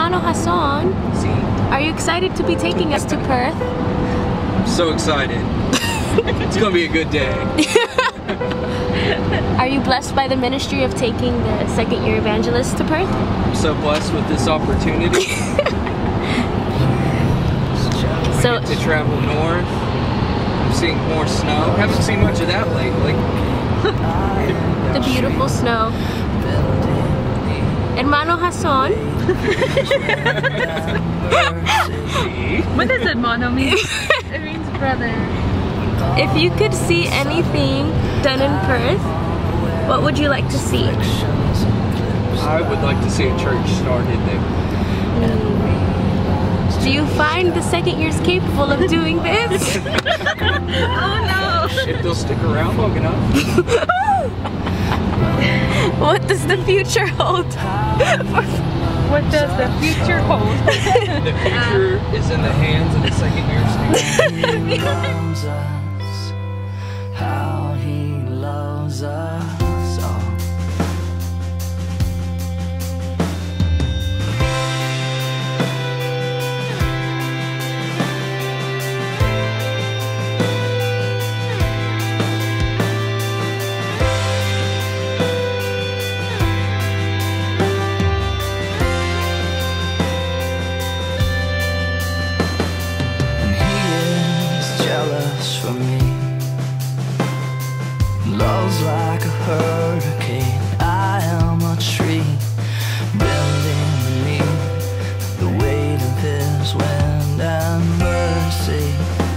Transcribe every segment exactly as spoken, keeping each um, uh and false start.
Hermano Hassan, See? are you excited to be taking us to Perth? I'm so excited. It's gonna be a good day. Are you blessed by the ministry of taking the second year evangelist to Perth? I'm so blessed with this opportunity. So to travel north. I'm seeing more snow. Haven't seen much of that lately. the beautiful snow. Hermano Hassan. What does hermano mean? It means brother. If you could see anything done in Perth, what would you like to see? I would like to see a church started there. Do you find the second years capable of doing this? Oh no! If they'll stick around long enough. What does the future hold? What does the future hold? The future is in the hands of the second year students. How he loves us all. And he is jealous for me. Love's like a hurricane, I am a tree, bending beneath the weight of his wind and mercy.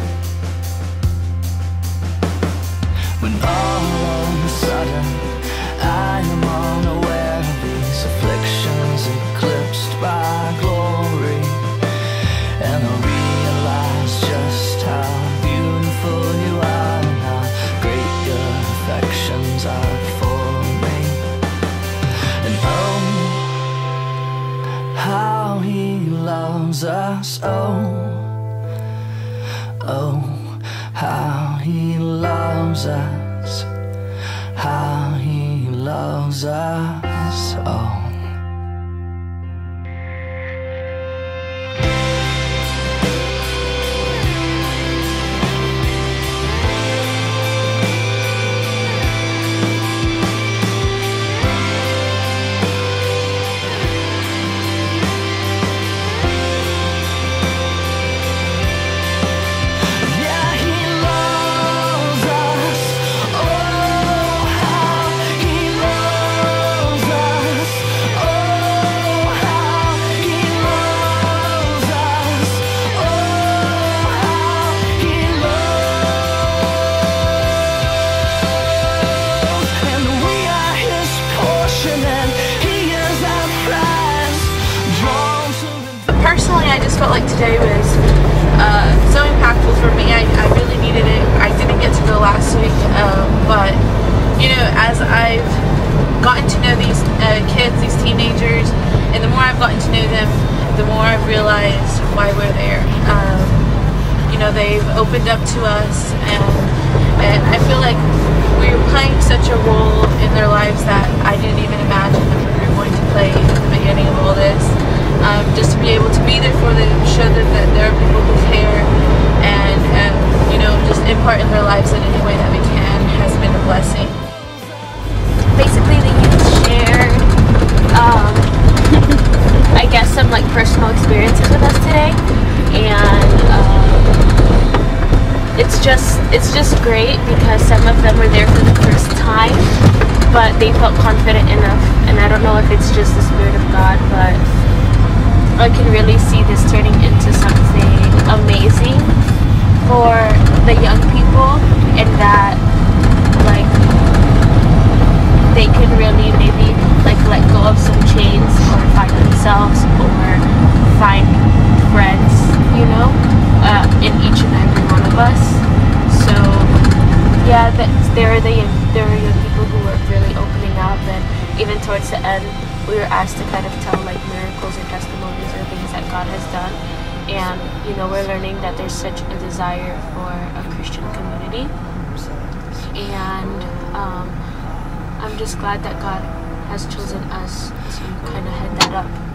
When all of a sudden I am unaware of these afflictions eclipsed by glory, and I realize just how beautiful you are and how great your affections are for me. And oh, how he loves us, oh, oh, how he loves us, how he loves us, oh. Yeah, he loves us. Oh, how he loves us. Oh, how he loves us. Oh, how he loves. And we are his portion, and he is our prize. Drawn to the Personally, I just felt like today was uh, so impactful for me. I, I really needed it. I didn't get to go last week, um, but you know, as I've gotten to know these uh, kids, these teenagers, and the more I've gotten to know them, the more I've realized why we're there. Um, you know, they've opened up to us, and and I feel like we're playing such a role in their lives that I didn't even imagine that we were going to play at the beginning of all this. Um, just to be able to be there for them, show them that there are people who care, and, and you know, just impart in their lives in any way that we can has been a blessing. Basically, the youth shared, um, I guess, some like personal experiences with us today, and um, it's just it's just great because some of them were there for the first time, but they felt confident enough, and I don't know if it's just the Spirit of God, but I can really see this turning into something amazing for the young people, and that like they can really maybe like let go of some chains or find themselves or find friends, you know, uh, in each and every one of us. So yeah, that there are the there are young people who are really opening up, and even towards the end we were asked to kind of tell like miracles or testimonies or things that God has done, and you know, we're learning that there's such a desire for a Christian community, and um, I'm just glad that God has chosen us to kind of head that up.